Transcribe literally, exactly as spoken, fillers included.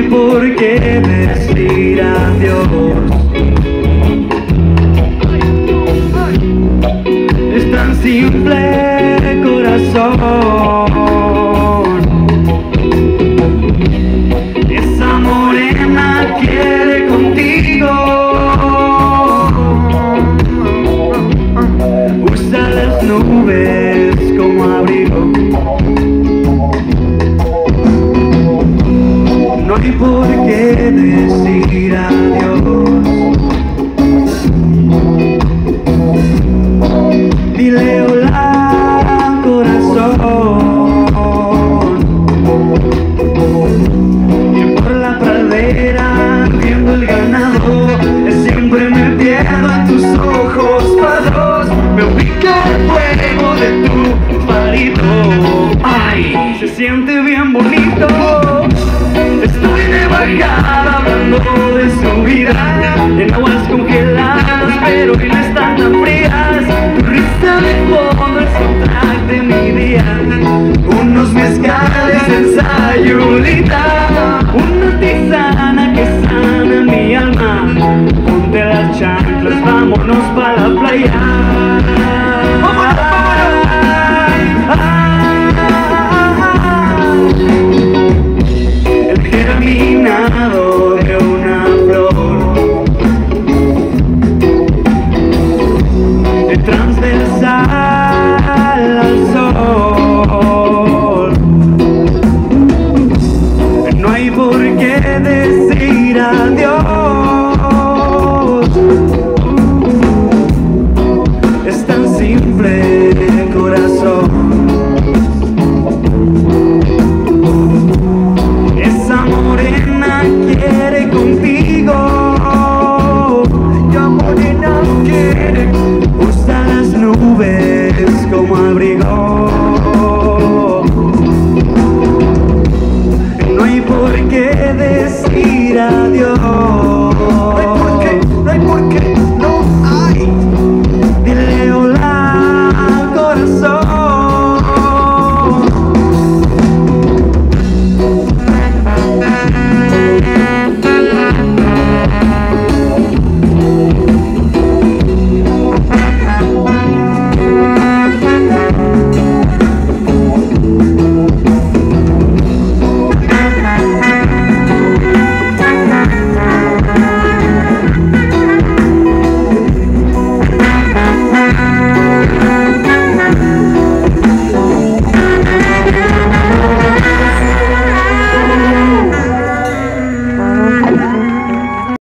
por qué decir adiós. Es tan simple, corazón. Esa morena quiere contigo. Usa las nubes como abrigo. No hay por qué decir adiós. Dile hola, corazón. Ir por la pradera viendo el ganado. Siempre me pierdo en tus ojos fados. Me ubica el fuego de tu palito. Ay, se siente bien bonito. Estoy de bajada hablando de su vida, en aguas congeladas pero que no están tan frías. Tu risa de fondo es un track de mi día. Unos mezcales en sayulita, una tisana que sana mi alma. Ponte las chanclas, vámonos pa' la playa. ¡Vámonos, vámonos! Germinado de una flor, de transversal al sol. No hay por qué decir adiós. Es tan simple, corazón. Quiere contigo, ya morena quiere. Usa las nubes como abrigo. No hay por qué decir adiós.